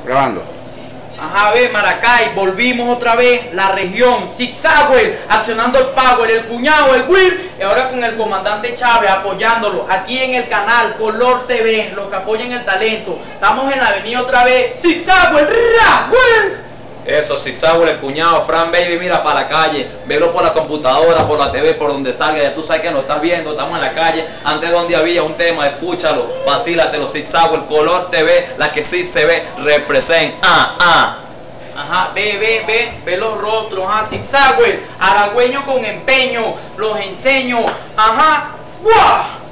Grabando. Ajá, ve, Maracay, volvimos otra vez, la región, Zigzagwell, accionando el Power, el cuñado, el Will, y ahora con el comandante Chávez apoyándolo, aquí en el canal Color TV, los que apoyan el talento, estamos en la avenida otra vez, Zigzagwell, Will. Eso, Zigzagwell, el cuñado, Fran Baby, mira para la calle, velo por la computadora, por la TV, por donde salga, ya tú sabes que nos estás viendo, estamos en la calle, antes donde había un tema, escúchalo, vacílatelo, Zigzagwell, Color TV, la que sí se ve, representa, Ajá, ve los rostros, ajá, Zigzagwell, aragüeño con empeño, los enseño, ajá, ¡guau!